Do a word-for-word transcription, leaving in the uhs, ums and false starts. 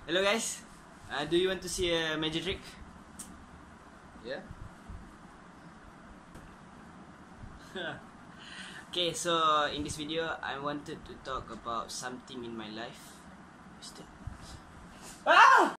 Hello guys, uh, do you want to see a magic trick? Yeah. Okay, so in this video I wanted to talk about something in my life. What's that? Ah!